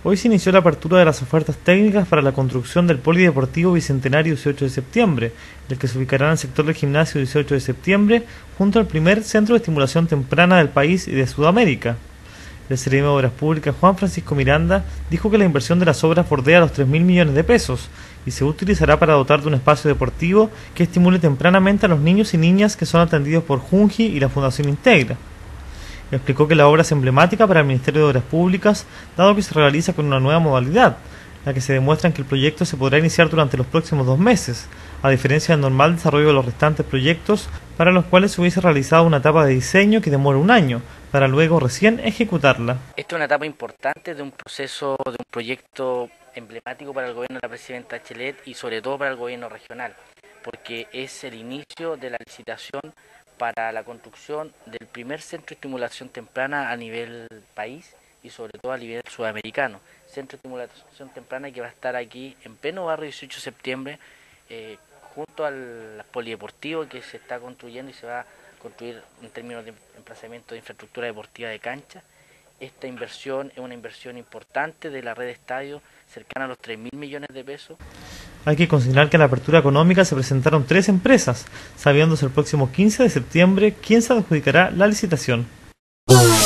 Hoy se inició la apertura de las ofertas técnicas para la construcción del Polideportivo Bicentenario 18 de septiembre, el que se ubicará en el sector del gimnasio 18 de septiembre, junto al primer centro de estimulación temprana del país y de Sudamérica. El secretario de Obras Públicas, Juan Francisco Miranda, dijo que la inversión de las obras bordea los 3.000 millones de pesos y se utilizará para dotar de un espacio deportivo que estimule tempranamente a los niños y niñas que son atendidos por Junji y la Fundación Integra. Explicó que la obra es emblemática para el Ministerio de Obras Públicas, dado que se realiza con una nueva modalidad, la que se demuestra en que el proyecto se podrá iniciar durante los próximos 2 meses, a diferencia del normal desarrollo de los restantes proyectos, para los cuales se hubiese realizado una etapa de diseño que demora 1 año, para luego recién ejecutarla. Esta es una etapa importante de un proceso, de un proyecto emblemático para el gobierno de la presidenta Bachelet y sobre todo para el gobierno regional, porque es el inicio de la licitación para la construcción del primer centro de estimulación temprana a nivel país y sobre todo a nivel sudamericano. Centro de estimulación temprana que va a estar aquí en pleno barrio 18 de septiembre, junto al polideportivo que se está construyendo y se va a construir en términos de emplazamiento de infraestructura deportiva de cancha. Esta inversión es una inversión importante de la red de estadios, cercana a los 3.000 millones de pesos. Hay que considerar que en la apertura económica se presentaron 3 empresas, sabiéndose el próximo 15 de septiembre quién se adjudicará la licitación.